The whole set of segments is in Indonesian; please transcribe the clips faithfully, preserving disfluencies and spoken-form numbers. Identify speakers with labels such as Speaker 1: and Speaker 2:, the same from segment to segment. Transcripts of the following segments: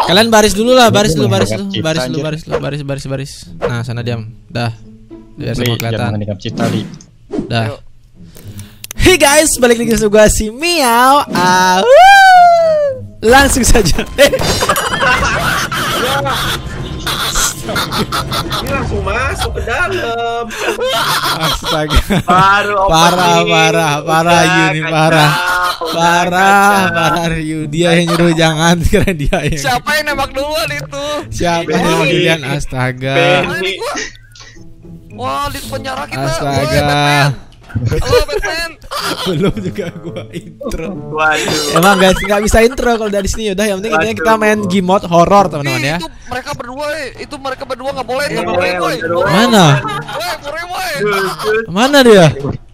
Speaker 1: Kalian baris dulu lah, baris dulu, baris dulu, baris dulu, baris dulu, baris, baris, baris. Nah, sana diam. Dah. Biar semua kelihatan. Dah. Hey guys, balik lagi sama gua si Miao. Ah, langsung saja.
Speaker 2: Ini langsung masuk ke dalam.
Speaker 1: Astaga.
Speaker 2: Baru
Speaker 1: parah, parah, parah Yuni, parah. Parah, parah Yuni. Dia yang nyuruh jangan, karena dia yang.
Speaker 3: Siapa yang nembak duluan itu?
Speaker 1: Siapa yang nembak duluan? Astaga.
Speaker 3: Wah, di penjara kita.
Speaker 1: Astaga.
Speaker 3: Halo Batman.
Speaker 1: Belum juga gua intro.
Speaker 2: Waduh.
Speaker 1: Emang guys nggak bisa intro kalau dari sini udah. Yang penting intinya kita main game mode horror teman-teman ya.
Speaker 3: Itu mereka berdua, itu mereka berdua nggak boleh, nggak boleh, boy.
Speaker 1: Mana? Mana dia?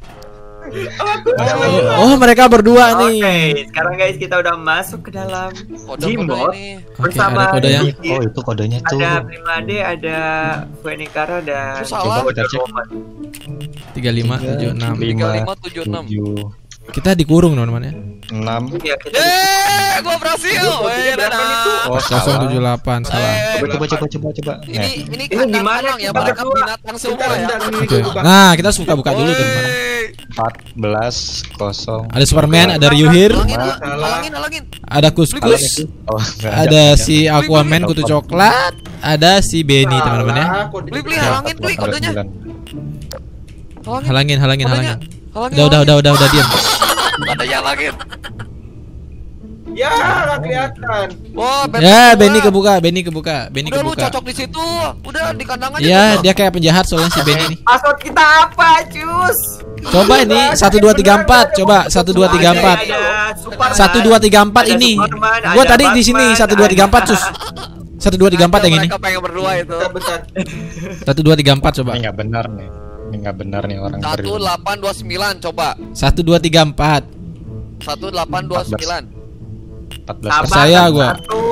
Speaker 1: Oh, mereka berdua nih.
Speaker 2: Oke, sekarang guys kita udah masuk ke dalam game mode bersama.
Speaker 1: Ada kodenya.
Speaker 4: Oh, itu kodenya tuh.
Speaker 2: Ada Primade, ada Fuenikara, dan
Speaker 3: Salah.
Speaker 1: tiga lima tujuh enam.
Speaker 3: tiga lima tujuh enam.
Speaker 1: Kita dikurung teman-teman ya.
Speaker 4: enam.
Speaker 3: Eh, gua berhasil. Weh, dadah.
Speaker 4: Oh,
Speaker 1: nol tujuh delapan salah.
Speaker 4: Coba coba coba coba.
Speaker 3: Ini ini kandang gimana ya? Mereka binatang semua ya.
Speaker 1: Oke. Nah, kita suka buka dulu teman-teman.
Speaker 4: empat belas kosong.
Speaker 1: Ada Superman, ada Ryuhir,
Speaker 3: Halangin, halangin, halangin.
Speaker 1: ada Kuskus,
Speaker 4: Oh,
Speaker 1: ada si Aquaman kutu coklat, ada si Benny teman-teman ya.
Speaker 3: Beli beli halangin, beli kodenya.
Speaker 1: Halangin, halangin, halangin.
Speaker 3: Halangin.
Speaker 1: Udah, udah, udah, udah, udah diam.
Speaker 3: Kodenya halangin.
Speaker 2: Ya, nggak kelihatan.
Speaker 3: Wah,
Speaker 1: Ya, Benny kebuka, Benny kebuka, Benny
Speaker 3: Udah lu
Speaker 1: kebuka.
Speaker 3: cocok di situ. Udah di kandang aja.
Speaker 1: Iya, dia kayak penjahat soalnya si Benny nih.
Speaker 2: Password kita apa, cus?
Speaker 1: Coba ini satu dua tiga empat, coba satu dua tiga empat. satu dua tiga empat ini. Gua tadi di sini satu dua tiga empat, Cus. satu dua tiga empat yang ini.
Speaker 3: Mereka pengen berdua itu.
Speaker 1: satu dua tiga empat coba.
Speaker 4: Ini nggak benar nih. Ini nggak benar nih orang.
Speaker 3: satu delapan dua sembilan coba.
Speaker 1: satu dua tiga empat.
Speaker 3: satu delapan dua sembilan.
Speaker 4: empat belas.
Speaker 1: Percaya gua.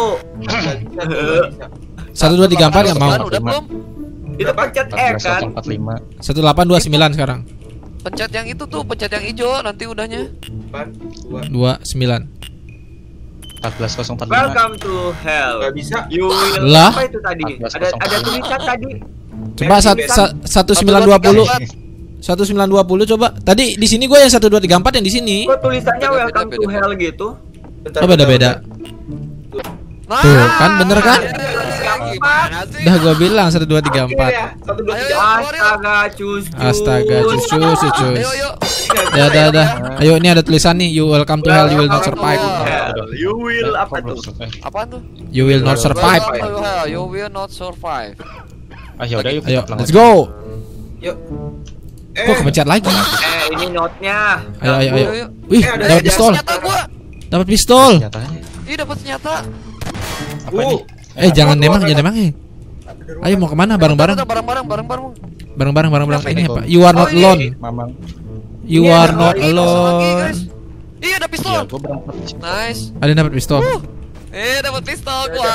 Speaker 1: satu dua tiga empat enggak mau.
Speaker 3: Udah belum?
Speaker 2: Itu pencet E kan?
Speaker 4: empat lima.
Speaker 1: satu delapan dua sembilan sekarang.
Speaker 3: Pencet yang itu tuh, pencet yang hijau nanti udahnya.
Speaker 1: dua sembilan.
Speaker 4: empat belas kosong empat lima.
Speaker 2: Welcome to hell.
Speaker 5: Gak bisa.
Speaker 2: You will
Speaker 1: Lah?
Speaker 2: apa itu tadi? Ada ada tulisan tadi.
Speaker 1: Coba satu sembilan dua nol. satu sembilan dua nol coba. Tadi di sini gua yang satu dua tiga empat yang di sini.
Speaker 2: Kok tulisannya welcome to hell gitu?
Speaker 1: Oh, beda-beda. Tuh, kan bener kan? Udah gua bilang satu dua tiga empat.
Speaker 2: Astaga, cus.
Speaker 1: Astaga, cus cus cus.
Speaker 3: Ayo, ayo.
Speaker 1: Ya, dah, dah. Ayo, ini ada tulisan nih, you welcome to hell, you will not survive.
Speaker 2: You will apa tuh?
Speaker 3: Apaan tuh?
Speaker 1: You will not survive.
Speaker 3: Welcome to hell, you will not survive.
Speaker 4: Ah, ya udah yuk.
Speaker 1: Ayo, let's go.
Speaker 5: Yuk.
Speaker 1: Kok kepencet lagi?
Speaker 2: Eh, ini note-nya.
Speaker 1: Ayo, ayo, ayo.
Speaker 3: Ayo,
Speaker 1: Wih,
Speaker 5: Eh, ada
Speaker 1: dapat pistol.
Speaker 3: Senjata gua.
Speaker 1: Dapat pistol.
Speaker 4: Nyatanya.
Speaker 3: Ih, dapat senjata.
Speaker 4: Apa ini?
Speaker 1: Eh, jangan nembak, jangan nembak. eh. Ayo mau kemana? Bareng-bareng.
Speaker 3: Bareng-bareng, bareng-bareng.
Speaker 1: Bareng-bareng, bareng-bareng.
Speaker 4: Apa
Speaker 1: Ini
Speaker 4: ini,
Speaker 1: apa?
Speaker 4: Ko?
Speaker 1: You are not
Speaker 3: Oh, ini.
Speaker 1: alone.
Speaker 4: Mamang.
Speaker 1: You
Speaker 2: Ini
Speaker 1: are
Speaker 2: ada
Speaker 1: not
Speaker 2: lagi,
Speaker 3: Lagi,
Speaker 1: alone.
Speaker 3: guys. Ih, ada pistol.
Speaker 4: Iya, gua berangkat.
Speaker 3: Nice.
Speaker 1: Ada yang dapat pistol.
Speaker 3: Uh. Eh, dapat pistol gua.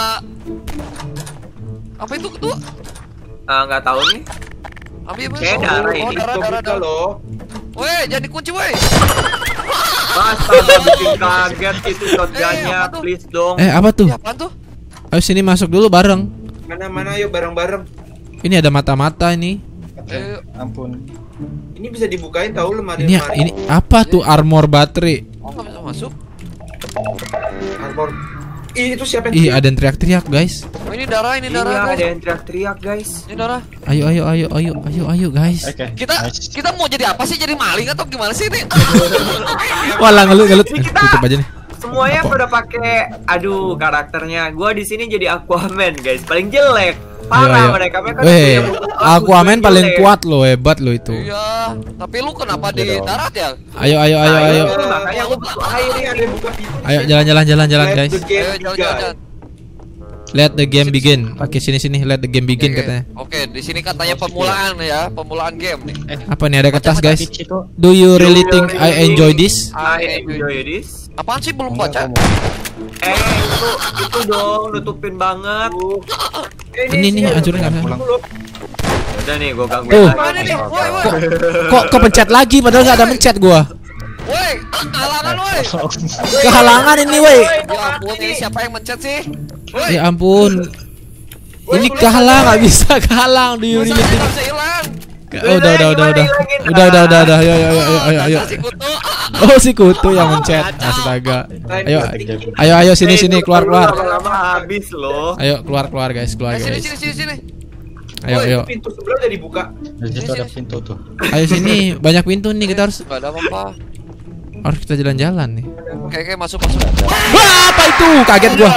Speaker 3: Apa itu tuh?
Speaker 2: Ah, nggak tahu nih.
Speaker 3: Ambil apa?
Speaker 2: Kayak darah
Speaker 3: Oh,
Speaker 2: ini.
Speaker 3: darah, darah, darah.
Speaker 5: loh.
Speaker 3: Weh, jadi kunci weh.
Speaker 2: Astaga, bikin kaget itu shotgunnya.
Speaker 3: Eh, apa tuh?
Speaker 2: Please dong.
Speaker 1: Eh, apa tuh?
Speaker 3: Ya, apaan tuh?
Speaker 1: Ayo sini masuk dulu bareng.
Speaker 5: Mana-mana yuk bareng-bareng.
Speaker 1: Ini ada mata-mata ini.
Speaker 3: Eh,
Speaker 4: Ampun.
Speaker 5: Ini bisa dibukain tahu lemari.
Speaker 1: Ini ini apa tuh armor baterai?
Speaker 3: oh, nggak bisa masuk.
Speaker 5: Armor. Ih, itu siapa
Speaker 1: Ih,
Speaker 5: yang
Speaker 1: ada yang teriak-teriak, guys.
Speaker 3: Oh, ini darah, ini darah,
Speaker 2: Iya,
Speaker 3: guys.
Speaker 2: ada yang teriak-teriak, guys.
Speaker 3: Ini darah.
Speaker 1: Ayo, ayo, ayo, ayo, ayo, ayo, guys.
Speaker 4: Oke.
Speaker 3: Kita
Speaker 4: nice.
Speaker 3: kita mau jadi apa sih? Jadi maling atau gimana sih ini?
Speaker 1: Walah, ngelut, ngelut.
Speaker 2: Ini
Speaker 1: Eh,
Speaker 2: kita-
Speaker 1: tutup aja nih.
Speaker 2: Semuanya pada pakai aduh karakternya. Gua di sini jadi Aquaman, guys. Paling jelek.
Speaker 1: Ayo,
Speaker 2: Parah
Speaker 1: ayo.
Speaker 2: mereka. Mereka
Speaker 1: Weh,
Speaker 2: punya bagus,
Speaker 1: Aquaman
Speaker 2: gua
Speaker 1: paling
Speaker 2: jelek.
Speaker 1: kuat lo, hebat lo itu.
Speaker 3: Iya, tapi lu kenapa di
Speaker 4: Iya dong.
Speaker 3: darat ya?
Speaker 1: Ayo, ayo, ayo, ayo.
Speaker 2: Makanya gua butuh air.
Speaker 5: ini ada yang buka pintu.
Speaker 1: Ayo jalan-jalan, jalan-jalan,
Speaker 5: Let
Speaker 1: guys.
Speaker 5: the game
Speaker 3: Ayo, jalan,
Speaker 5: begin.
Speaker 3: jalan, jalan.
Speaker 1: Let the game begin. Oke, sini sini, let the game begin
Speaker 3: Oke,
Speaker 1: katanya.
Speaker 3: Oke, di sini katanya pemulaan ya, pemulaan game nih.
Speaker 1: Apa nih ada kertas, guys?
Speaker 4: Pitch itu.
Speaker 1: Do you really think I enjoy this?
Speaker 2: I enjoy this.
Speaker 3: Apaan sih belum baca?
Speaker 2: Eh, itu itu dong nutupin banget.
Speaker 5: Eh,
Speaker 1: Ini nih, hancurin nggak bisa.
Speaker 4: Pulang.
Speaker 2: Udah nih, gua gangguin
Speaker 1: Tuh.
Speaker 2: lagi.
Speaker 3: Mana nih? Woi, woi.
Speaker 1: Kok kepencet lagi padahal nggak ada mencet gua.
Speaker 3: Woi, halangan woi.
Speaker 1: Kehalangan ini, woi.
Speaker 3: Ya ampun, ini siapa yang mencet sih?
Speaker 1: Ya ampun. Ini kalah nggak bisa kalang di Yuri. Oh, udah udah udah udah udah udah udah udah ayo ayo ayo ayo ayo. Oh si kutu yang mencet. Astaga. Ayo ayo ayo sini sini keluar keluar.
Speaker 2: Lama habis loh.
Speaker 1: Ayo keluar keluar guys keluar
Speaker 3: Sini
Speaker 1: guys.
Speaker 3: sini sini sini.
Speaker 1: Ayo ayo.
Speaker 5: Pintu sebelah udah dibuka.
Speaker 4: Di situ ada pintu tuh.
Speaker 1: Ayo sini banyak pintu nih kita harus
Speaker 3: Enggak ada apa-apa.
Speaker 1: harus kita jalan-jalan nih.
Speaker 3: Oke oke masuk masuk.
Speaker 1: Wah apa itu? Kaget gua.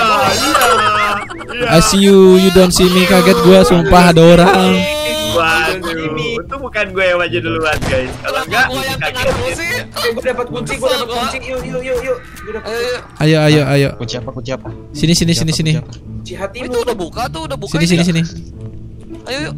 Speaker 1: I see you, you don't see me. Kaget gua, sumpah ada orang.
Speaker 2: Waduh, itu bukan gue yang maju duluan guys. Kalau enggak,
Speaker 3: Gua yang kena
Speaker 2: kaget.
Speaker 3: terus sih.
Speaker 5: Eh, gue dapat kunci, gue dapat kunci. Yuk, yuk, yuk, yuk. Gue dapat
Speaker 3: Ayo, ayo.
Speaker 1: Ayo ayo ayo.
Speaker 4: Kunci apa? Kunci apa?
Speaker 1: Sini sini sini sini.
Speaker 5: kunci hatimu.
Speaker 3: Itu udah buka tuh, udah buka.
Speaker 1: Sini
Speaker 3: ini
Speaker 1: sini
Speaker 3: ya?
Speaker 1: sini.
Speaker 3: Ayo yuk.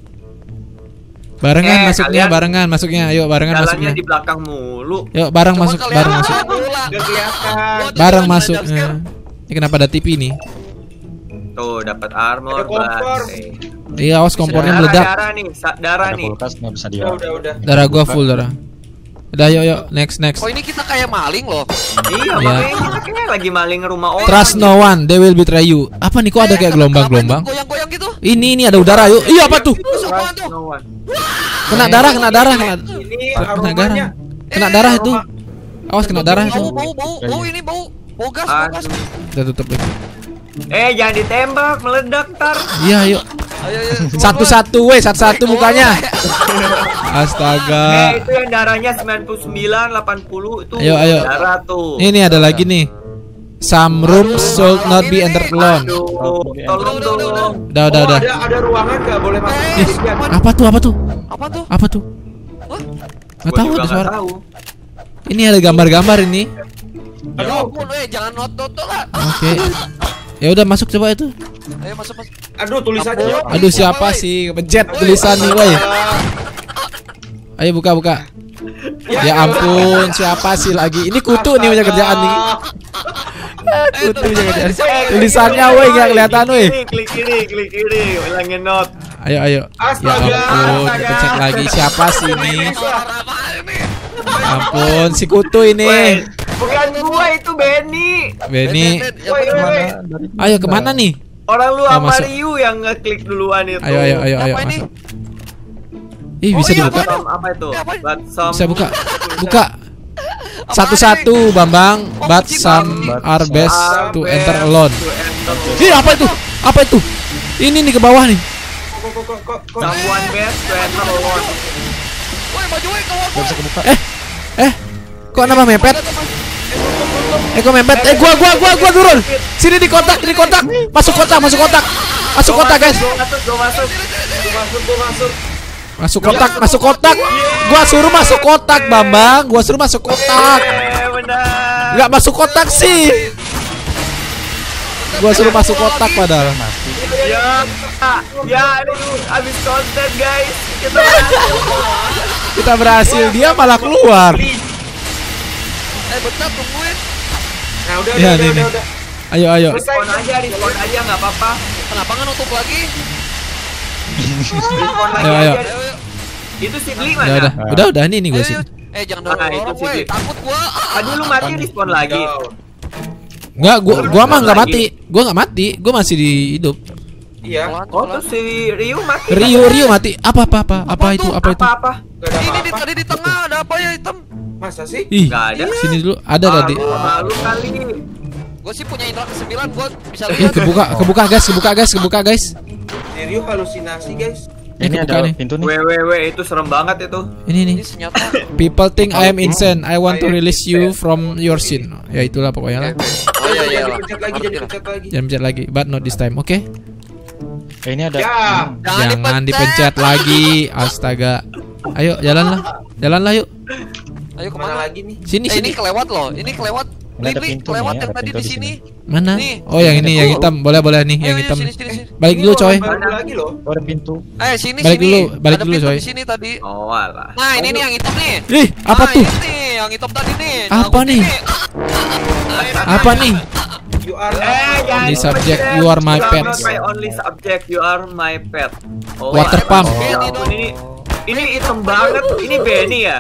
Speaker 1: Barengan
Speaker 2: Eh,
Speaker 1: masuknya,
Speaker 2: kalian-
Speaker 1: barengan masuknya. Ayo barengan
Speaker 2: Jalannya
Speaker 1: masuknya.
Speaker 2: di belakang mulu.
Speaker 1: Yuk bareng
Speaker 3: Coba
Speaker 1: masuk,
Speaker 3: kalian
Speaker 1: bareng masuk.
Speaker 3: ulang.
Speaker 5: Gak kelihatan.
Speaker 3: Gua tuh
Speaker 1: Bareng
Speaker 3: jalan
Speaker 1: masuknya.
Speaker 3: jumpscare.
Speaker 1: Ini kenapa ada T V nih?
Speaker 2: Tuh, dapat armor.
Speaker 5: Ada kompor.
Speaker 2: bate.
Speaker 1: Iya, awas kompornya
Speaker 2: Darah,
Speaker 1: meledak.
Speaker 2: darah nih, sa- darah
Speaker 4: Ada
Speaker 2: nih.
Speaker 4: kulkas nggak bisa dia.
Speaker 5: Udah, udah, udah.
Speaker 1: Darah gua full darah. Udah yuk yuk next next.
Speaker 3: Oh ini kita kayak maling loh.
Speaker 2: Iya,
Speaker 1: Iya.
Speaker 2: makanya kita kayaknya lagi maling rumah orang.
Speaker 1: Trust no one, they will betray you. Apa nih kok ada kayak gelombang-gelombang?
Speaker 3: Goyang-goyang gitu.
Speaker 1: Ini ini ada udara yuk. Iya apa tuh?
Speaker 3: Terus apaan
Speaker 2: Trust
Speaker 3: tuh?
Speaker 2: no one.
Speaker 1: Kena darah, kena darah, kena
Speaker 5: Ini
Speaker 1: kena darah.
Speaker 5: aromanya.
Speaker 1: Kena darah itu. Awas kena darah itu.
Speaker 3: Bau bau bau bau ini bau bau gas bau gas.
Speaker 2: Aduh.
Speaker 1: Kita tutup lagi.
Speaker 2: Eh, jangan ditembak, meledak tar.
Speaker 1: Iya yuk.
Speaker 3: Ayo ayo.
Speaker 1: Satu-satu weh, satu-satu mukanya. Astaga.
Speaker 2: Eh, itu yang darahnya sembilan puluh sembilan, delapan puluh itu
Speaker 1: Ayo, ayo.
Speaker 2: darah tuh.
Speaker 1: Ini ada lagi nih. Some rooms should not be entered alone.
Speaker 2: Aduh, tolong
Speaker 3: Udah, udah,
Speaker 2: dong.
Speaker 1: Udah udah
Speaker 5: Oh,
Speaker 1: udah.
Speaker 5: ada ada ruangan gak boleh masuk.
Speaker 3: Eh,
Speaker 1: Ih,
Speaker 5: Lihat.
Speaker 1: apa tuh apa tuh?
Speaker 3: Apa tuh?
Speaker 1: Apa tuh?
Speaker 3: Wah,
Speaker 1: Nggak
Speaker 2: Gua
Speaker 1: tahu
Speaker 2: juga
Speaker 1: ada
Speaker 2: nggak
Speaker 1: suara.
Speaker 2: tahu.
Speaker 1: Ini ada gambar-gambar ini.
Speaker 3: aduh ampun, eh jangan not-not lah.
Speaker 1: Oke. Ya udah masuk coba itu.
Speaker 3: Ayo masuk masuk.
Speaker 5: Aduh, tulisannya.
Speaker 3: Ampun.
Speaker 5: Yuk.
Speaker 1: Aduh siapa sih pencet tulisan nih woi. Ayo buka buka. Ya ampun siapa sih lagi? Ini kutu nih punya kerjaan nih. Kutu punya kerjaan. Tulisannya woi nggak kelihatan woi.
Speaker 2: Klik, Klik kiri, klik kiri, ulangin not.
Speaker 1: Ayo ayo. Ya
Speaker 5: Astaga.
Speaker 1: ampun pencet lagi siapa sih ini?
Speaker 3: Suara apaan ini?
Speaker 1: Ampun si kutu
Speaker 2: Woi,
Speaker 1: ini.
Speaker 2: bukan gua itu Benny.
Speaker 1: Benny.
Speaker 3: Ben, ben, ben, yang
Speaker 2: Woi,
Speaker 3: bener.
Speaker 2: woi, woi.
Speaker 1: Ayo kemana nih?
Speaker 2: Orang lu
Speaker 1: Oh,
Speaker 2: sama
Speaker 1: masuk.
Speaker 2: Ryu yang ngeklik duluan itu.
Speaker 1: Ayo ayo ayo ayo
Speaker 3: Apa ini?
Speaker 1: masuk. Ih
Speaker 3: Oh,
Speaker 1: bisa
Speaker 3: iya,
Speaker 1: dibuka.
Speaker 3: apa?
Speaker 2: Some, apa itu?
Speaker 3: Eh, apa?
Speaker 2: But some-
Speaker 1: Bisa buka. Buka.
Speaker 3: Apaan
Speaker 1: Satu-satu Bambang.
Speaker 3: Oh,
Speaker 1: But
Speaker 3: kunci
Speaker 1: some
Speaker 3: kunci.
Speaker 1: are best
Speaker 2: Are
Speaker 1: to
Speaker 2: best
Speaker 1: enter alone.
Speaker 2: to enter alone.
Speaker 1: Ih apa itu? Apa itu? Ini nih ke bawah nih.
Speaker 5: Kok kok kok kok kok.
Speaker 2: Someone best to enter alone.
Speaker 3: Woi maju woi keluar
Speaker 4: Nggak bisa kebuka.
Speaker 1: Eh, eh, kok nama mepet? Eh kok mepet? Eh gua gua gua gua turun. Sini di kotak, di kotak. Masuk kotak, masuk kotak. Masuk kotak guys.
Speaker 2: Gua masuk, gua masuk.
Speaker 5: Gua masuk, gua masuk.
Speaker 1: Masuk kotak, masuk kotak. Gua suruh masuk kotak, Bambang. Gua suruh masuk kotak.
Speaker 2: Eh, benar.
Speaker 1: Nggak masuk kotak sih. Gua suruh masuk kotak padahal.
Speaker 2: Ya, ya, aduh, habis konten guys. Kita berhasil.
Speaker 1: Kita berhasil, dia malah keluar.
Speaker 3: Eh bentar tungguin.
Speaker 5: Nah, udah
Speaker 1: Ya,
Speaker 5: udah
Speaker 1: nih,
Speaker 5: udah
Speaker 1: nih.
Speaker 5: udah.
Speaker 1: Ayo ayo.
Speaker 2: Respon aja, respon aja nggak apa-apa.
Speaker 3: Kenapa nggak nutup lagi?
Speaker 2: Respon lagi
Speaker 1: Ayo, ayo.
Speaker 2: aja.
Speaker 3: Ayo ayo.
Speaker 2: Itu sibling
Speaker 1: Udah udah.
Speaker 2: mana?
Speaker 1: Udah udah ini nih gua
Speaker 3: Ayo,
Speaker 1: sih.
Speaker 3: ayo. Eh jangan
Speaker 2: Ah,
Speaker 3: dorong
Speaker 2: itu
Speaker 3: dorong
Speaker 2: sih,
Speaker 3: woi.
Speaker 2: Dik.
Speaker 3: Takut gua.
Speaker 2: Tadi lu mati respon lagi.
Speaker 1: Enggak, gua gua mah nggak
Speaker 2: Lagi.
Speaker 1: mati. Gua nggak mati. Gua masih di hidup.
Speaker 5: Iya.
Speaker 3: Pelan,
Speaker 2: Oh,
Speaker 3: pelan.
Speaker 2: terus si Ryu mati.
Speaker 1: Rio Rio mati. Apa apa apa? Apa
Speaker 3: Apa
Speaker 1: itu?
Speaker 3: tuh?
Speaker 1: Apa itu?
Speaker 2: Apa-apa?
Speaker 5: Gak ada
Speaker 3: Ini di
Speaker 5: apa-apa.
Speaker 3: tadi di tengah ada apa ya hitam?
Speaker 5: Masa sih?
Speaker 1: Ih,
Speaker 2: Nggak ada.
Speaker 1: sini dulu. Ada tadi.
Speaker 2: Malu kali.
Speaker 3: Gue sih punya indra kesembilan, gue bisa
Speaker 1: Ih,
Speaker 3: lihat.
Speaker 1: kebuka, kebuka guys, kebuka guys, kebuka guys.
Speaker 5: Stereo halusinasi, guys.
Speaker 1: Ini
Speaker 4: Ini
Speaker 1: kebuka
Speaker 4: ada
Speaker 1: nih.
Speaker 4: pintu nih.
Speaker 2: W W W itu serem banget itu.
Speaker 1: Ini nih.
Speaker 3: Ini senjata.
Speaker 1: People think I am insane. I want to release you from your sin. Ya itulah pokoknya lah.
Speaker 3: Oh iya iya.
Speaker 5: Jadi
Speaker 3: lah.
Speaker 5: pencet lagi, jadi
Speaker 3: Ngerti lah.
Speaker 5: pencet lagi.
Speaker 1: Jangan pencet lagi, but not this time. Oke?
Speaker 4: Eh, ini ada.
Speaker 5: Ya.
Speaker 4: Hmm.
Speaker 1: Jangan dipencet lagi. Astaga. Ayo, jalanlah. Jalanlah yuk.
Speaker 3: Ayo
Speaker 5: Kemana
Speaker 3: kemana?
Speaker 5: lagi nih?
Speaker 1: Sini
Speaker 3: Eh,
Speaker 1: sini.
Speaker 3: ini kelewat loh. Ini kelewat.
Speaker 4: Ini ada
Speaker 3: Lili
Speaker 4: pintu
Speaker 3: kelewat
Speaker 4: nih,
Speaker 3: yang
Speaker 4: ada
Speaker 3: tadi
Speaker 4: pintu
Speaker 3: di
Speaker 4: di
Speaker 3: sini.
Speaker 1: Mana?
Speaker 3: Nih.
Speaker 1: Oh, yang ini yang hitam. Boleh boleh nih, yang
Speaker 3: Ayo,
Speaker 1: hitam.
Speaker 3: Sini sini sini.
Speaker 1: Balik dulu, coy.
Speaker 5: Baru lagi loh.
Speaker 4: Oh, ada pintu.
Speaker 3: Eh sini
Speaker 1: Balik
Speaker 3: sini.
Speaker 1: dulu, balik
Speaker 3: Ada
Speaker 1: dulu,
Speaker 3: pintu
Speaker 1: coy.
Speaker 3: di sini tadi.
Speaker 2: Oh alah.
Speaker 3: Nah ini nih yang hitam nih.
Speaker 1: Ih, apa
Speaker 3: Nah,
Speaker 1: tuh?
Speaker 3: Ini nih yang hitam tadi nih.
Speaker 1: Apa
Speaker 3: Nah,
Speaker 1: nih?
Speaker 3: ini.
Speaker 1: Apa nih?
Speaker 5: You are
Speaker 2: Eh, jangan
Speaker 1: Only subject,
Speaker 2: dipencet.
Speaker 1: you are my
Speaker 2: You
Speaker 1: pet.
Speaker 2: not my only subject, you are my pet. Oh,
Speaker 1: Water
Speaker 2: ya
Speaker 1: pump.
Speaker 2: ampun, Ini ini hitam banget. Ini Benny ya?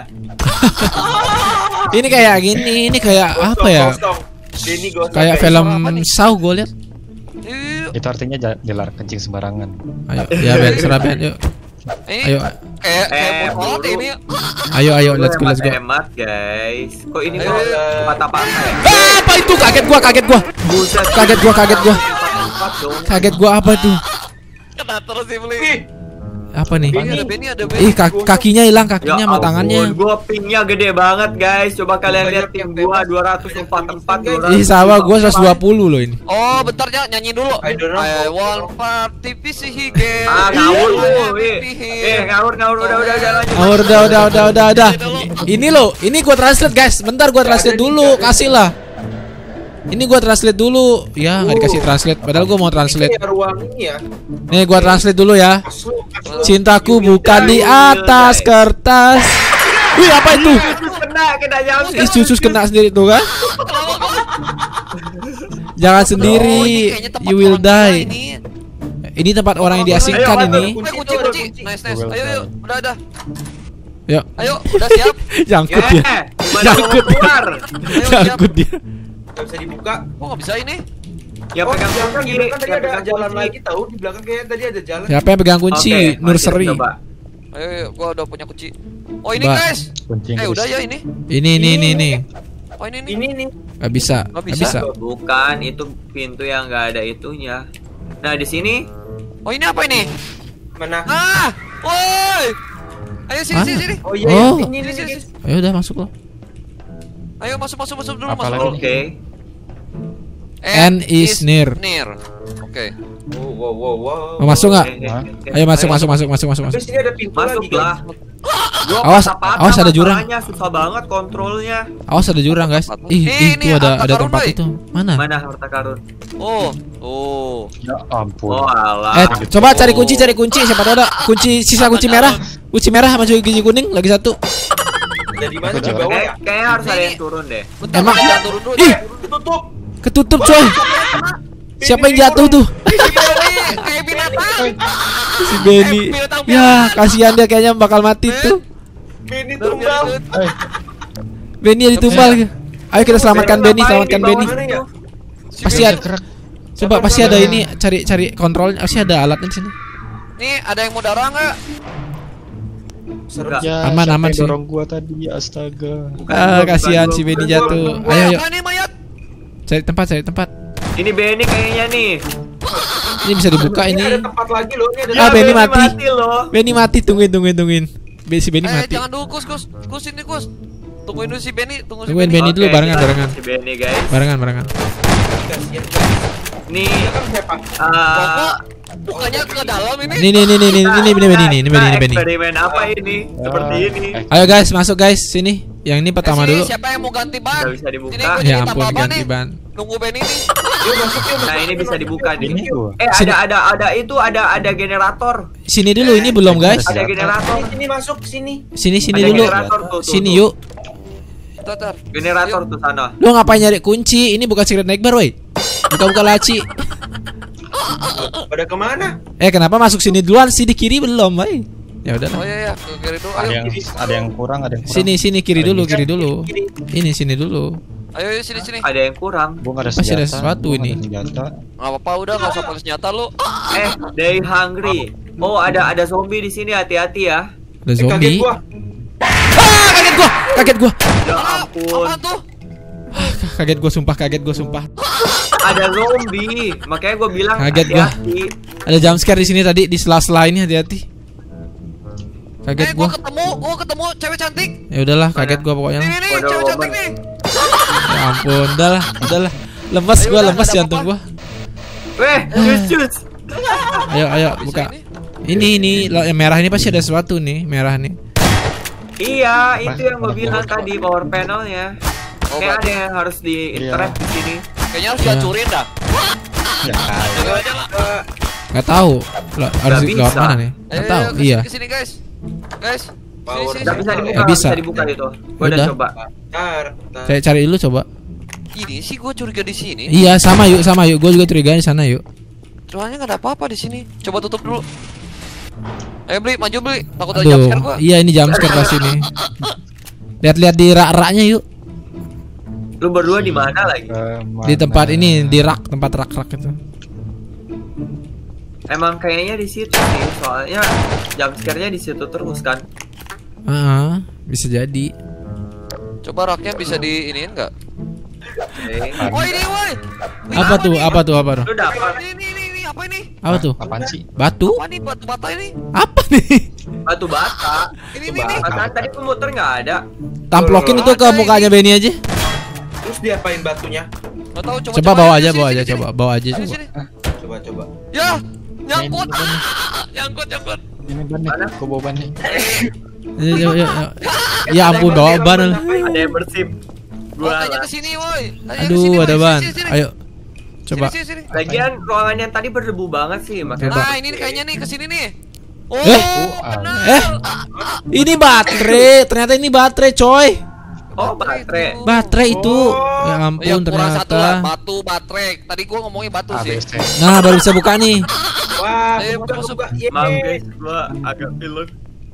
Speaker 1: Ini kayak gini, ini kayak apa ya?
Speaker 5: Denny gosong.
Speaker 1: Kayak film Saw gue lihat.
Speaker 3: Ih, yuk.
Speaker 4: Itu artinya ja- dilarang kencing sembarangan.
Speaker 1: Ayo, ya Ben, serah Ben, yuk.
Speaker 3: Ini
Speaker 1: Ayo,
Speaker 3: kayak kayak
Speaker 2: Eh,
Speaker 3: mau sholat
Speaker 2: buru.
Speaker 3: ini.
Speaker 1: ayo, ayo, let's go, let's go.
Speaker 2: Hemat guys. Kok ini
Speaker 3: Ayo,
Speaker 2: kok
Speaker 3: ayo.
Speaker 2: patah-patah ya?
Speaker 1: Ah, apa itu? Kaget gua, kaget gua.
Speaker 2: Buset.
Speaker 1: Kaget gua, kaget gua.
Speaker 2: Empat dong.
Speaker 1: Kaget gua apa itu?
Speaker 3: Kena terus sih beli.
Speaker 5: Ih,
Speaker 1: Apa nih?
Speaker 3: Ini ada Benny, ada Benny.
Speaker 1: Ih, ka- kakinya hilang,
Speaker 2: Ya
Speaker 1: kakinya sama
Speaker 2: ampun,
Speaker 1: tangannya.
Speaker 2: gua pingnya gede banget guys. Coba kalian
Speaker 5: Banyak
Speaker 2: lihat tim
Speaker 5: yang
Speaker 2: gua
Speaker 5: bebas.
Speaker 2: dua ratus empat puluh empat dua ratus.
Speaker 1: Ih, sama gua seratus dua puluh loh ini.
Speaker 3: Oh, bentar ya, nyanyi dulu.
Speaker 5: I don't know.
Speaker 3: I want party piece hige.
Speaker 2: Ah, ngawur lu. Eh, eh, ngawur ngawur udah udah udah lanjut.
Speaker 1: Oh, udah, udah, udah, udah, udah. Ini loh, ini gua translate guys. Bentar gua translate dulu, kasih lah. Ini gua translate dulu. Ya, nggak dikasih translate. Padahal gua mau translate.
Speaker 5: kayak ruang ini ya.
Speaker 1: Nih, gua translate dulu ya.
Speaker 5: Aslu, aslu.
Speaker 1: Cintaku bukan di atas kertas. Wih, apa itu?
Speaker 2: Sus kena kena jam.
Speaker 1: Ih, susus kena sendiri tuh kan? Jangan sendiri,
Speaker 3: Oh, ini kayaknya tempat
Speaker 1: you will
Speaker 3: orang gila
Speaker 1: die.
Speaker 3: Ini.
Speaker 1: Ini tempat orang yang diasingkan
Speaker 2: Ayo,
Speaker 1: ini.
Speaker 3: Eh, kunci, kunci. Nice, nice. Ayo, yuk. Udah, udah.
Speaker 1: Yuk,
Speaker 3: Ayo, udah siap.
Speaker 1: jangkut
Speaker 2: Ya,
Speaker 1: dia.
Speaker 2: gimana mau
Speaker 1: Jangkut dia.
Speaker 2: keluar?
Speaker 3: Ayo, siap.
Speaker 1: Jangkut dia.
Speaker 5: Gak bisa dibuka.
Speaker 3: Kok nggak bisa ini?
Speaker 2: Ya
Speaker 5: Oh, di
Speaker 2: pegang
Speaker 5: belakang,
Speaker 2: kunci.
Speaker 5: di belakang tadi
Speaker 2: Ya,
Speaker 5: ada
Speaker 2: pegang
Speaker 5: jalan
Speaker 2: kunci.
Speaker 5: lagi tahu. Di belakang kayak tadi ada jalan.
Speaker 1: Siapa yang pegang kunci?
Speaker 2: Oke,
Speaker 1: Nurseri.
Speaker 2: lanjut, coba.
Speaker 3: Ayo, yuk. Gua udah punya kunci. Oh, ini
Speaker 1: Mbak.
Speaker 3: guys.
Speaker 4: Kunci
Speaker 3: Eh,
Speaker 4: Inggris.
Speaker 3: udah ya ini.
Speaker 1: Ini, ini, ini, ini.
Speaker 3: Oh, ini nih.
Speaker 5: Ini nih.
Speaker 1: Gak bisa,
Speaker 3: Nggak
Speaker 1: gak
Speaker 3: bisa.
Speaker 1: bisa.
Speaker 2: Bukan, itu pintu yang nggak ada itunya. Nah, di sini
Speaker 3: Oh, ini apa ini?
Speaker 5: Mana?
Speaker 3: Ah! Woi! Ayo sini,
Speaker 1: Mana?
Speaker 3: sini, sini.
Speaker 5: Oh iya,
Speaker 1: Oh.
Speaker 5: iya. ini
Speaker 3: Sini,
Speaker 5: nih.
Speaker 3: sini,
Speaker 5: guys.
Speaker 3: sini.
Speaker 1: Ayo udah masuk loh.
Speaker 3: Ayo masuk, masuk, masuk dulu,
Speaker 4: Apa
Speaker 3: masuk
Speaker 4: lagi
Speaker 3: dulu.
Speaker 2: oke.
Speaker 3: N
Speaker 1: N is near.
Speaker 3: Near. Oke.
Speaker 5: Wow, wow, wow, wow.
Speaker 1: Mau masuk nggak?
Speaker 2: Eh, eh,
Speaker 4: Hah?
Speaker 2: eh,
Speaker 1: Ayo masuk,
Speaker 3: Ayo,
Speaker 1: masuk, masuk, masuk, masuk,
Speaker 5: Terus
Speaker 1: masuk.
Speaker 5: ini ada pintu
Speaker 2: Masuk
Speaker 5: lagi
Speaker 2: lah.
Speaker 5: guys.
Speaker 2: Gua
Speaker 1: Awas,
Speaker 2: patah-patah
Speaker 1: awas ada jurang.
Speaker 2: masalahnya, susah banget kontrolnya.
Speaker 1: Awas ada jurang guys. Ih,
Speaker 3: Eh,
Speaker 1: ih,
Speaker 3: ini
Speaker 1: itu ada
Speaker 3: harta
Speaker 1: ada
Speaker 3: karun,
Speaker 1: tempat
Speaker 3: woy.
Speaker 1: itu. Mana?
Speaker 2: Mana harta karun?
Speaker 3: Oh, oh.
Speaker 4: Ya ampun.
Speaker 2: Oh alah.
Speaker 1: Eh, coba cari kunci, cari kunci. Siapa tahu ada kunci sisa kunci merah. Kunci merah sama kunci kuning lagi satu.
Speaker 5: Ada di mana?
Speaker 4: Aku
Speaker 5: Di
Speaker 4: jalan.
Speaker 5: bawah
Speaker 2: Kayak
Speaker 5: ya?
Speaker 2: kayaknya harus ada
Speaker 3: Ini-
Speaker 2: yang turun deh.
Speaker 3: Bentar,
Speaker 1: Emang-
Speaker 3: jangan turun dulu.
Speaker 1: Ih,
Speaker 5: Tutup.
Speaker 1: ketutup coy. Siapa yang jatuh tuh?
Speaker 3: Si Benny, kayak binatang.
Speaker 1: Si Benny. Ya, kasihan dia kayaknya bakal mati tuh.
Speaker 5: Ini tumbal.
Speaker 4: Eh,
Speaker 1: Benny yang ditumbal. Ayo kita selamatkan Benny,
Speaker 2: Ngapain
Speaker 1: selamatkan
Speaker 2: di bawah
Speaker 1: Benny.
Speaker 2: mana ya?
Speaker 1: Pasti ada. Coba pasti ada ini, cari cari kontrolnya. Pasti ada alatnya di sini.
Speaker 3: Nih, ada yang mau darah nggak?
Speaker 5: Serem.
Speaker 2: Enggak.
Speaker 4: ya,
Speaker 1: Aman,
Speaker 4: siapa
Speaker 1: aman
Speaker 4: yang
Speaker 1: sih.
Speaker 4: dorong gua tadi, astaga.
Speaker 2: Bukan
Speaker 1: Ah,
Speaker 2: gua, bukan
Speaker 1: kasihan
Speaker 2: gua,
Speaker 1: si
Speaker 2: bukan
Speaker 1: Benny
Speaker 2: gua,
Speaker 1: jatuh.
Speaker 2: bukan gua.
Speaker 1: Ayo, ayo.
Speaker 3: Apa nih mayat?
Speaker 1: Cari tempat, cari tempat.
Speaker 2: Ini Benny kayaknya nih.
Speaker 1: Ini bisa dibuka
Speaker 5: Ini
Speaker 1: ini.
Speaker 5: ada tempat lagi loh. Ini ada
Speaker 1: Ah, Benny
Speaker 2: Benny
Speaker 1: mati.
Speaker 2: loh.
Speaker 1: Benny mati, tungguin, tungguin, tungguin. Be- Si Benny
Speaker 3: Eh,
Speaker 1: mati.
Speaker 3: jangan dulu, Kus, Kus. Kus ini, Kus. Tungguin dulu si Benny, tunggu si
Speaker 1: Tungguin
Speaker 3: Benny.
Speaker 1: Benny dulu,
Speaker 2: Oke,
Speaker 1: barengan,
Speaker 2: kita
Speaker 1: barengan.
Speaker 2: Si Benny guys.
Speaker 1: Barengan, barengan.
Speaker 5: kasihan guys.
Speaker 2: Nih
Speaker 5: Ini kan siapa?
Speaker 2: ah,
Speaker 3: Bukannya ke dalam ini.
Speaker 1: Ini, ini, ini, ini, ini, ini, ini, Benny, ini, ini, Benny, ini,
Speaker 2: nah,
Speaker 1: Benny.
Speaker 2: eksperimen apa ini? Seperti ini.
Speaker 4: Eh,
Speaker 1: Ayo guys, masuk guys, sini. Yang ini pertama
Speaker 3: Eh, sini,
Speaker 1: dulu.
Speaker 3: Siapa yang mau ganti ban?
Speaker 2: Nggak bisa dibuka.
Speaker 3: Sini, gua
Speaker 1: Ya
Speaker 3: jadi
Speaker 1: ampun,
Speaker 3: tambah ban
Speaker 1: ganti
Speaker 3: nih.
Speaker 1: ban.
Speaker 3: Nunggu Benny nih.
Speaker 5: Yuk masuk yuk.
Speaker 2: Nah ini bisa dibuka nih.
Speaker 4: Ini gua.
Speaker 2: Eh
Speaker 1: Sini.
Speaker 2: ada ada ada itu ada ada generator.
Speaker 1: Sini dulu, ini belum guys.
Speaker 2: Ada generator.
Speaker 5: Sini, sini masuk sini.
Speaker 1: Sini, sini
Speaker 2: Ada
Speaker 1: dulu.
Speaker 2: generator tuh, tuh,
Speaker 1: Sini
Speaker 2: tuh.
Speaker 1: yuk.
Speaker 3: Tar, tar.
Speaker 2: Generator tuh sana.
Speaker 1: Lu ngapain nyari kunci? Ini bukan secret naik bar, woi. Buka-buka laci.
Speaker 5: Pada kemana?
Speaker 1: Eh, kenapa masuk sini duluan? Si di kiri belum, woi. Ya udah.
Speaker 3: Oh iya, iya. Ke kiri dulu.
Speaker 4: Ada
Speaker 3: Ayo.
Speaker 4: yang ada yang kurang, ada yang kurang.
Speaker 1: Sini, sini kiri
Speaker 4: Ada
Speaker 1: dulu,
Speaker 4: yang-
Speaker 1: kiri dulu. Ini sini dulu.
Speaker 3: Ayo, ayo sini, sini.
Speaker 2: Ada yang kurang.
Speaker 4: Gua nggak ada
Speaker 1: Pasti ada
Speaker 4: senjata.
Speaker 1: sesuatu
Speaker 4: Gua nggak
Speaker 1: ini.
Speaker 4: ada senjata.
Speaker 3: Nggak apa-apa, udah nggak usah pakai senjata lu.
Speaker 2: Eh, they hungry. Oh ada ada zombie di sini hati-hati ya.
Speaker 1: Ada
Speaker 5: Eh, kaget
Speaker 1: zombie.
Speaker 5: gua.
Speaker 1: Ah, kaget gua. Kaget gua.
Speaker 2: Ya
Speaker 3: Ah,
Speaker 2: ampun.
Speaker 3: apaan tuh?
Speaker 1: Kaget gua sumpah, kaget gua sumpah.
Speaker 2: Ada zombie. Makanya gue bilang
Speaker 1: Kaget gua.
Speaker 2: hati-hati.
Speaker 1: Ada jump scare di sini tadi di sela-sela ini, hati-hati. Kaget
Speaker 3: Eh, gua
Speaker 1: gua.
Speaker 3: ketemu, gua ketemu cewek cantik.
Speaker 1: Ya udahlah, kaget gua pokoknya.
Speaker 3: Nih, nih, nih,
Speaker 2: Waduh,
Speaker 3: cewek cantik
Speaker 2: Bang.
Speaker 3: nih.
Speaker 1: Ya ampun, udahlah, udahlah. Lemas
Speaker 3: Ayo,
Speaker 1: gua,
Speaker 3: udah,
Speaker 1: lemas
Speaker 3: nggak ada
Speaker 1: jantung gua.
Speaker 3: apa-apa.
Speaker 2: Weh, cus cus.
Speaker 1: Ayo, ayo
Speaker 3: Bisa
Speaker 1: buka.
Speaker 3: ini?
Speaker 1: Ini ini lo- yang merah ini pasti ada sesuatu nih, merah nih.
Speaker 2: Iya, itu yang gue
Speaker 4: Mana
Speaker 2: bilang
Speaker 4: power?
Speaker 2: tadi power panelnya.
Speaker 3: Oh,
Speaker 2: Kayak ada
Speaker 3: berarti
Speaker 2: yang harus di interact di sini.
Speaker 3: kayaknya harus
Speaker 1: Iya.
Speaker 3: dihancurin dah.
Speaker 4: Ya,
Speaker 3: Ayo aja lah.
Speaker 5: Eh,
Speaker 1: Nggak tahu. Lo- harus
Speaker 2: Nggak
Speaker 1: di lewat
Speaker 2: bisa.
Speaker 1: mana nih?
Speaker 3: Ayo,
Speaker 1: Nggak
Speaker 3: ayo,
Speaker 1: tahu.
Speaker 3: kesini,
Speaker 1: Iya.
Speaker 3: kesini guys. Guys. Sini,
Speaker 5: Power.
Speaker 3: sini,
Speaker 2: Nggak
Speaker 3: sini.
Speaker 2: bisa dibuka,
Speaker 1: Nggak
Speaker 2: nggak
Speaker 1: bisa.
Speaker 2: bisa dibuka itu. Gue udah
Speaker 1: Udah.
Speaker 2: coba.
Speaker 5: bentar, bentar.
Speaker 1: Cari cari dulu coba.
Speaker 3: Ini sih gua curiga di sini.
Speaker 1: Iya, sama yuk, sama yuk. Gue juga curiga di sana yuk.
Speaker 3: Soalnya nggak ada apa-apa di sini. Coba tutup dulu. Ayo beli, maju beli. Takut ada jump scare
Speaker 1: Aduh,
Speaker 3: gua.
Speaker 1: iya ini jump scare pasti nih. Lihat-lihat di rak-raknya yuk.
Speaker 2: Lu berdua di mana lagi?
Speaker 4: kemana?
Speaker 1: Di tempat ini, di rak, tempat rak-rak itu.
Speaker 2: Emang kayaknya di situ sih, soalnya jam scare-nya di situ terus kan.
Speaker 1: Ah, bisa jadi.
Speaker 3: Coba raknya bisa diiniin nggak?
Speaker 2: Oke.
Speaker 3: Oh ini woi. Wih,
Speaker 1: Apa tuh?
Speaker 3: nih?
Speaker 1: Apa tuh? Apa tuh?
Speaker 2: Lu dapat
Speaker 3: Ini ini ini, ini apa ini?
Speaker 1: Apa tuh?
Speaker 4: Apaan sih?
Speaker 1: Batu?
Speaker 3: Apa nih batu bata ini?
Speaker 1: Apa nih?
Speaker 2: batu bata.
Speaker 3: Ini ini ini.
Speaker 2: Masa tadi pemuter nggak ada.
Speaker 1: Tamplokin itu ke mukanya Benny aja.
Speaker 5: Terus diapain batunya?
Speaker 3: Nggak tahu coba.
Speaker 1: Coba bawa
Speaker 3: sini,
Speaker 1: aja,
Speaker 3: sini,
Speaker 1: bawa
Speaker 3: sini,
Speaker 1: aja,
Speaker 3: sini.
Speaker 1: coba bawa aja
Speaker 3: Sini,
Speaker 1: coba.
Speaker 3: sini.
Speaker 5: Coba coba.
Speaker 3: Ya, nyangkut. Ah, nyangkut nyangkut.
Speaker 4: Ini ban nih, gua bawa ban nih.
Speaker 1: Ya, ya, ya, ya. Ya ampun bawa ban.
Speaker 2: Ada yang bersih.
Speaker 3: Oh,
Speaker 2: Gua
Speaker 3: tanya
Speaker 2: lah.
Speaker 3: ke sini woi. Tanya ke
Speaker 1: Aduh,
Speaker 3: sini,
Speaker 1: ada
Speaker 3: woi.
Speaker 1: ban.
Speaker 3: Sini, sini, sini.
Speaker 1: Ayo. Coba.
Speaker 3: Sini, sini, sini.
Speaker 2: Lagian ruangan yang tadi berdebu banget sih, makanya.
Speaker 1: Coba.
Speaker 3: Nah, ini nih kayaknya nih ke sini nih. Oh,
Speaker 1: Eh.
Speaker 3: benar.
Speaker 1: Eh. Ini baterai. Ternyata ini baterai, coy.
Speaker 2: Oh, baterai.
Speaker 1: Baterai itu. Ya
Speaker 3: Ya,
Speaker 1: ampun
Speaker 3: kurang satu lah,
Speaker 1: ternyata.
Speaker 3: batu, baterai. Tadi gua ngomongin batu
Speaker 4: A B
Speaker 3: sih.
Speaker 4: C.
Speaker 1: Nah, baru bisa buka nih.
Speaker 5: Wah,
Speaker 3: Ayo,
Speaker 5: buka
Speaker 3: masuk,
Speaker 5: buka.
Speaker 3: masuk.
Speaker 2: Maaf guys, gua agak pilek.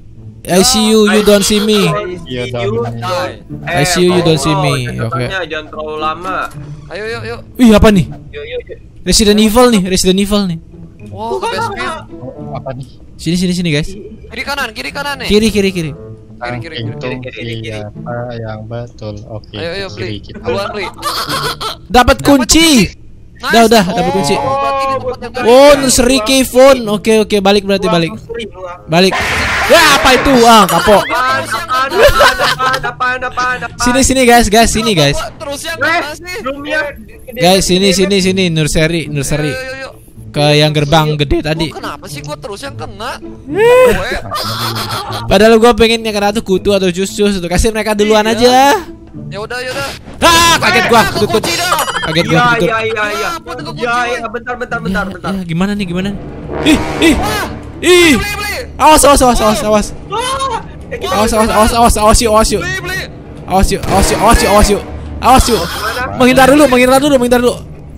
Speaker 1: I see you, you don't see me.
Speaker 4: Iya,
Speaker 2: you.
Speaker 4: dong.
Speaker 1: I see you, you don't see me. Oke.
Speaker 2: Jangan terlalu lama.
Speaker 3: Ayo, yuk, yuk.
Speaker 1: Wih, apa nih?
Speaker 2: Yuk, yuk, yuk.
Speaker 1: Resident Evil nih, Resident Evil nih.
Speaker 3: Wow, ke base camp.
Speaker 4: Oh, apa nih?
Speaker 1: Sini sini sini, guys.
Speaker 3: Kiri kanan, kiri kanan nih.
Speaker 1: Kiri kiri kiri.
Speaker 3: Kiri, kiri, kiri,
Speaker 4: Itu
Speaker 2: kiri, kiri, kiri.
Speaker 4: siapa yang betul? Oke,
Speaker 3: Ayo, ayo,
Speaker 4: kiri
Speaker 3: beli.
Speaker 4: kita.
Speaker 3: Duluan, beli.
Speaker 1: Dapat kunci. Udah, udah, dapat kunci.
Speaker 3: Oh, berarti di tempat yang
Speaker 1: Oh, nursery key phone. Oke oke, balik berarti balik. Balik. Ya, apa itu? Ah, kapok.
Speaker 2: Apaan, apaan, apaan, apaan, apaan, apaan, apaan.
Speaker 1: Sini sini guys, guys, sini guys.
Speaker 3: Terus yang
Speaker 2: Eh,
Speaker 3: mana sih?
Speaker 2: belum ya.
Speaker 1: Guys, sini sini sini nursery, nursery.
Speaker 3: Yuk, yuk, yuk.
Speaker 1: Ke yang gerbang gede tadi.
Speaker 3: Gua kenapa sih gua terus yang kena? Gue.
Speaker 1: Padahal gua pengen yang kena tuh kutu atau jus-jus tuh. Kasih mereka duluan
Speaker 3: Iya.
Speaker 1: aja.
Speaker 3: Ya udah, ya udah.
Speaker 1: Ah, kaget gua,
Speaker 3: Eh,
Speaker 1: ketutup.
Speaker 3: kekunci dah.
Speaker 1: Kaget gua
Speaker 2: Iya,
Speaker 1: ketutup.
Speaker 2: iya, iya, iya.
Speaker 3: Apa tuh kekunci,
Speaker 2: Ya,
Speaker 3: woy?
Speaker 2: ya, bentar, bentar, bentar, bentar.
Speaker 1: Ya, gimana nih, gimana? Ih, ih.
Speaker 3: Wah,
Speaker 1: Ih.
Speaker 3: beli, beli.
Speaker 1: Awas, awas, awas, awas, awas.
Speaker 5: Eh, kita
Speaker 1: Awas, awas, awas, awas, awas yuk, awas yuk.
Speaker 3: Beli, beli.
Speaker 1: Awas yuk, awas yuk, awas yuk, awas yuk. Awas yuk. Menghindar dulu, menghindar dulu, menghindar dulu.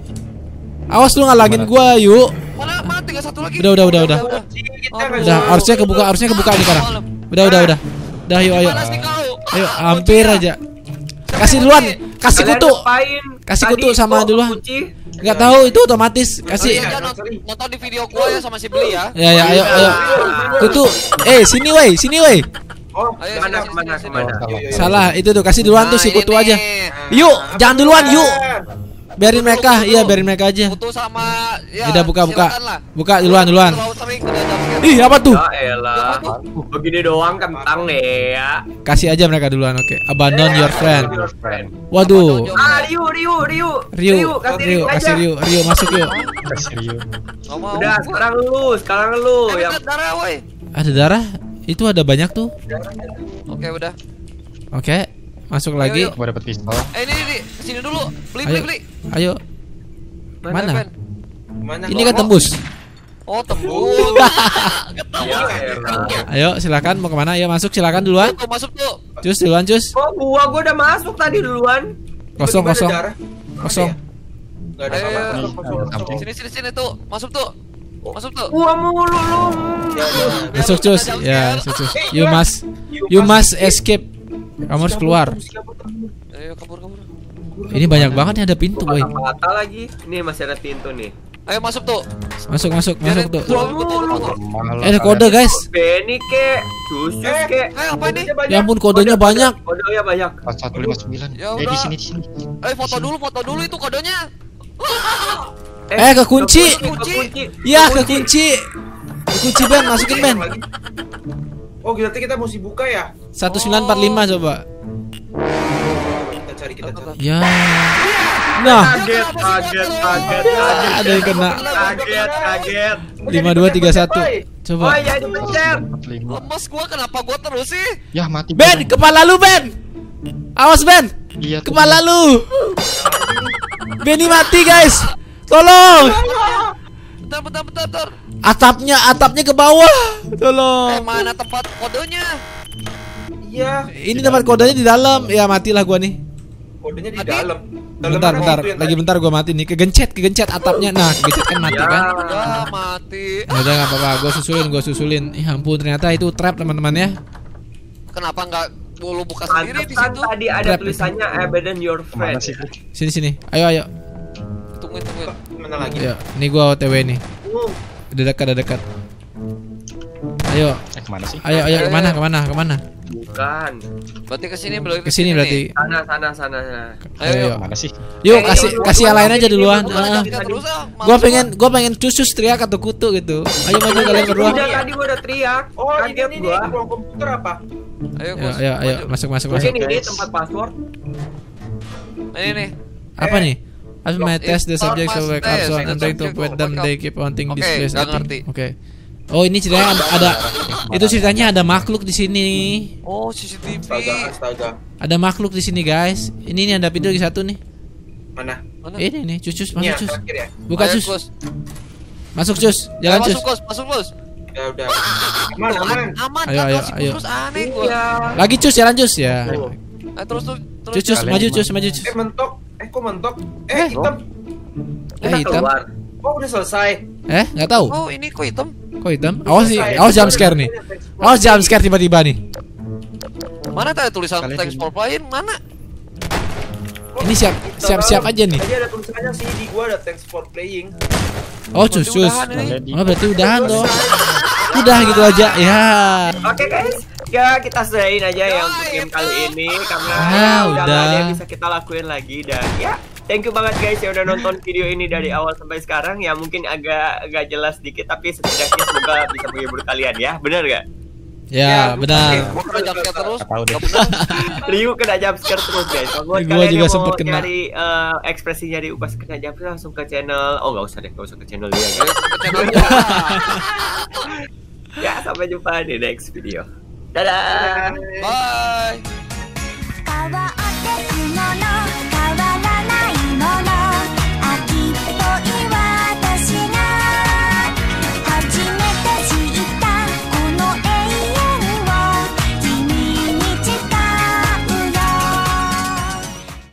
Speaker 1: Awas lu ngalangin gua, yuk.
Speaker 3: Mana, mana tinggal satu lagi?
Speaker 1: Udah, udah, udah, udah.
Speaker 2: Kita
Speaker 3: Oh,
Speaker 2: nggak
Speaker 1: Udah,
Speaker 2: bisa.
Speaker 1: harusnya kebuka, harusnya kebuka nih sekarang. Udah, udah, udah. Udah, yuk, ayo.
Speaker 3: Mana sih kau?
Speaker 1: Ayo,
Speaker 3: Ah,
Speaker 1: hampir
Speaker 3: kunci
Speaker 1: aja. Kasih duluan, kasih
Speaker 2: Kalian
Speaker 1: kutu.
Speaker 2: ngapain?
Speaker 1: Kasih
Speaker 2: Tadi
Speaker 1: kutu sama
Speaker 2: kok
Speaker 1: duluan.
Speaker 2: kunci?
Speaker 1: Enggak tahu itu otomatis.
Speaker 3: Oh,
Speaker 1: Kasih.
Speaker 3: iya, jangan nonton, nonton di video gua ya sama si Beli ya.
Speaker 1: Ya, ya, ayo, ayo. Kutu. Eh, sini woi, sini woi.
Speaker 5: Oh,
Speaker 3: Ayo,
Speaker 2: Mana,
Speaker 3: sini,
Speaker 2: kemana,
Speaker 3: sini, sini.
Speaker 2: kemana?
Speaker 4: Salah.
Speaker 5: Yuk, yuk, yuk.
Speaker 1: Salah, itu tuh kasih duluan tuh
Speaker 3: Nah,
Speaker 1: si kutu
Speaker 3: ini
Speaker 1: aja.
Speaker 3: nih.
Speaker 1: Yuk, jangan duluan, yuk.
Speaker 3: Nah,
Speaker 1: Biarin mereka, iya biarin mereka aja.
Speaker 3: Kutu sama ya.
Speaker 1: Udah buka, buka.
Speaker 3: silakan lah.
Speaker 1: Buka duluan, duluan.
Speaker 3: Terlalu sering udah jam
Speaker 1: Ih, apa tuh?
Speaker 2: Ya elah. Begini doang kentang nih ya.
Speaker 1: Kasih aja mereka duluan, oke. Abandon your friend.
Speaker 4: Your friend.
Speaker 1: Waduh.
Speaker 2: Ah, Ryu, Ryu, Ryu.
Speaker 1: Ryu,
Speaker 2: kasih
Speaker 1: Ryu,
Speaker 2: Ryu
Speaker 1: kasih
Speaker 2: aja.
Speaker 1: Ryu, Ryu masuk yuk.
Speaker 4: Serius.
Speaker 3: Gak mau.
Speaker 2: Udah, sekarang lu, sekarang lu
Speaker 3: Eh,
Speaker 2: yang
Speaker 3: bentar, darah, woi.
Speaker 1: Ada darah? Itu ada banyak tuh.
Speaker 3: Oke, udah.
Speaker 1: Oke, masuk lagi.
Speaker 3: Ayo,
Speaker 4: Gua dapet pistol.
Speaker 3: Eh, ini, ini, kesini dulu. Beli, beli,
Speaker 1: Ayo,
Speaker 3: beli.
Speaker 1: ayo. Mana?
Speaker 3: Ben?
Speaker 5: Mana?
Speaker 1: Ini kan tembus.
Speaker 3: Oh, tembus.
Speaker 2: ya elah.
Speaker 1: Ayo, silakan mau kemana? Ayo masuk, silakan duluan.
Speaker 3: Tuh, masuk tuh.
Speaker 1: Cus duluan, cus.
Speaker 2: Oh, gua gua udah masuk tadi duluan.
Speaker 1: Kosong,
Speaker 5: Tiba-tiba ada
Speaker 1: kosong,
Speaker 5: darah.
Speaker 1: kosong.
Speaker 5: Gak ada
Speaker 3: Ayo,
Speaker 5: apa-apa.
Speaker 3: ayo,
Speaker 4: ayo.
Speaker 5: Kosong, kosong, kosong.
Speaker 3: Sini, sini, sini tuh. Masuk tuh. Masuk tuh.
Speaker 2: Gua mulu lu.
Speaker 5: Ya, ya.
Speaker 1: Masuk, cus. Ya, masuk, cus. You must, you must escape. Kamu harus keluar.
Speaker 3: Ayo, kabur, kabur.
Speaker 1: Ini banyak banget nih, ada pintu, boy.
Speaker 2: Kata lagi. Nih masih ada pintu nih.
Speaker 3: Ayo masuk tuh.
Speaker 1: Masuk, masuk, masuk tuh.
Speaker 2: Gua mulu.
Speaker 4: Malah
Speaker 1: Eh, ada kode,
Speaker 4: kalian-
Speaker 1: guys.
Speaker 2: Benny ke, Susus ke.
Speaker 3: Eh, apa ini?
Speaker 1: Ya ampun, kodenya banyak.
Speaker 2: Kodenya banyak.
Speaker 4: empat satu lima sembilan.
Speaker 3: Ya
Speaker 4: Eh, di
Speaker 3: udah.
Speaker 4: sini, di sini.
Speaker 3: Eh, foto dulu, foto dulu itu kodenya.
Speaker 1: Eh, kekunci.
Speaker 2: Kekunci.
Speaker 1: Ya, kekunci. Kekunci Ben, masukin Ben.
Speaker 5: Lagi. Oh, berarti kita mesti buka ya?
Speaker 1: satu sembilan empat lima coba.
Speaker 5: Kita cari, kita cari.
Speaker 1: Ya. Nah,
Speaker 2: Kaget, kaget, kaget, kaget.
Speaker 1: ada yang kena.
Speaker 2: Kaget, kaget.
Speaker 1: lima dua tiga satu.
Speaker 2: Oh
Speaker 1: Coba.
Speaker 2: iya, dipencet.
Speaker 4: empat lima.
Speaker 3: Lemes gua, kenapa gua terus sih?
Speaker 4: Ya, mati.
Speaker 1: Ben, kepala lu Ben. Awas Ben.
Speaker 4: Iya, tuh.
Speaker 1: Kepala lu. Benny mati, guys. Tolong.
Speaker 3: Bentar, bentar, bentar, bentar.
Speaker 1: Atapnya, atapnya ke bawah.
Speaker 3: Eh,
Speaker 1: Tolong.
Speaker 3: mana tempat kodenya?
Speaker 5: Iya,
Speaker 1: Ini tempat kodenya di dalam. Ya matilah gua nih.
Speaker 5: kodenya di
Speaker 3: Mati.
Speaker 5: dalam. Dalam
Speaker 1: Bentar,
Speaker 5: mana
Speaker 1: bentar.
Speaker 5: itu yang
Speaker 1: Lagi
Speaker 5: tadi?
Speaker 1: bentar gua mati nih. Kegencet, kegencet atapnya. Nah, kegencet kan mati
Speaker 2: Ya.
Speaker 1: kan.
Speaker 3: Udah mati.
Speaker 1: Ya udah nggak apa-apa. Gua susulin, gua susulin. Ya ampun, ternyata itu trap teman-teman ya.
Speaker 3: Kenapa nggak lu buka sendiri di
Speaker 2: Pantesan
Speaker 3: situ?
Speaker 2: tadi ada
Speaker 1: Trap.
Speaker 2: tulisannya abandon your
Speaker 4: Kemana
Speaker 2: friend.
Speaker 4: sih? Bu?
Speaker 1: Sini sini. Ayo ayo.
Speaker 3: Tungguin, tungguin.
Speaker 5: Mana lagi?
Speaker 1: Ayo. Nih gua O T W nih. Udah dekat, udah dekat. Ayo.
Speaker 4: Eh kemana sih?
Speaker 1: Ayo, ayo kemana, kemana, kemana?
Speaker 2: Bukan.
Speaker 3: Berarti kesini belum
Speaker 1: Kesini berarti.
Speaker 2: Sana, sana, sana, sana.
Speaker 3: Ayo,
Speaker 1: Ayo.
Speaker 4: Kemana sih?
Speaker 1: Yuk kasih kasih yang lain aja duluan. Heeh.
Speaker 3: terus ah.
Speaker 1: Gua pengen gua pengen cucus teriak atau kutu gitu. Ayo maju kalian berdua.
Speaker 2: Udah tadi gua udah teriak.
Speaker 5: Oh, ini
Speaker 2: Kaget
Speaker 5: nih,
Speaker 2: gua.
Speaker 5: nih, ruang komputer apa?
Speaker 3: Ayo,
Speaker 1: Ayo,
Speaker 3: Gus.
Speaker 1: ayo, ayo
Speaker 3: Maju.
Speaker 1: masuk masuk masuk.
Speaker 2: Mungkin ini tempat password.
Speaker 3: Ini nih.
Speaker 1: Apa nih? As my test the subject so wake up so
Speaker 3: Test.
Speaker 1: I'm trying to put them they keep wanting this
Speaker 3: Oke,
Speaker 1: place.
Speaker 3: nggak
Speaker 1: I think.
Speaker 3: ngerti.
Speaker 1: Oke. Oh, ini ceritanya ada, ada itu ceritanya ada makhluk di sini.
Speaker 3: Oh, C C T V.
Speaker 5: Astaga, astaga.
Speaker 1: Ada makhluk di sini, guys. Ini nih ada video lagi satu nih.
Speaker 5: Mana?
Speaker 3: Mana?
Speaker 1: Ini nih, cucus
Speaker 5: Ini
Speaker 1: masuk
Speaker 5: yang
Speaker 1: cus.
Speaker 5: terakhir ya?
Speaker 1: Buka
Speaker 3: Ayo,
Speaker 1: cus.
Speaker 3: Gus.
Speaker 1: Masuk cus. Jalan
Speaker 3: Ayo,
Speaker 1: cus.
Speaker 3: Masuk, Gus. Masuk, Gus.
Speaker 5: Ya udah. Aman, aman.
Speaker 3: Aman,
Speaker 1: Ayo,
Speaker 3: kan,
Speaker 1: ayo,
Speaker 3: Gus.
Speaker 1: ayo.
Speaker 3: Terus aneh gua.
Speaker 2: Iya.
Speaker 1: Lagi cus, jalan cus ya.
Speaker 5: Tuh.
Speaker 3: Ayo, terus tuh. Terus.
Speaker 1: Cus, cus,
Speaker 4: Kalian
Speaker 1: maju
Speaker 4: gimana?
Speaker 1: cus, maju cus.
Speaker 5: Eh mentok. Eh kok mentok?
Speaker 1: Eh,
Speaker 5: Eh hitam.
Speaker 1: Eh,
Speaker 2: Kita
Speaker 1: hitam.
Speaker 2: keluar.
Speaker 5: Oh udah selesai.
Speaker 1: Eh, nggak tahu.
Speaker 3: Oh, ini kok hitam?
Speaker 1: Kok hitam? Awas sih,
Speaker 5: Selesai.
Speaker 1: awas jump scare nih. Awas jump scare tiba-tiba nih.
Speaker 3: Mana tadi tulisan
Speaker 4: Kalian
Speaker 3: thanks for playing? Mana?
Speaker 1: Ini siap, siap-siap aja nih.
Speaker 5: Tadi ada tulisannya sih di gua ada thanks for playing.
Speaker 1: Oh, cus, cus.
Speaker 3: Udahan ini.
Speaker 4: Ready?
Speaker 1: Oh, berarti udahan dong. Udah gitu aja. Ya.
Speaker 2: Oke guys, ya kita sudahin aja ya untuk game kali ini karena
Speaker 1: Ah,
Speaker 2: ya, udah nggak ada
Speaker 1: udah.
Speaker 2: yang bisa kita lakuin lagi dan ya thank you banget guys yang udah nonton video ini dari awal sampai sekarang ya mungkin agak agak jelas dikit tapi setidaknya semoga bisa menghibur kalian ya benar gak?
Speaker 1: Ya, benar.
Speaker 3: Gua kena jump scare terus.
Speaker 4: Nggak tahu deh.
Speaker 3: Nggak benar.
Speaker 2: Ryu kena jump scare terus guys. Kalau buat
Speaker 1: Gua
Speaker 2: kalian
Speaker 1: juga
Speaker 2: yang mau
Speaker 1: sempet kena.
Speaker 2: nyari eh, ekspresinya di Upas kena jump scare langsung ke channel. Oh nggak usah deh, nggak usah ke channel dia
Speaker 3: Ayo,
Speaker 2: guys.
Speaker 3: ke channel gua.
Speaker 2: Ya sampai jumpa di next video. Dadah.
Speaker 3: Bye.
Speaker 6: Power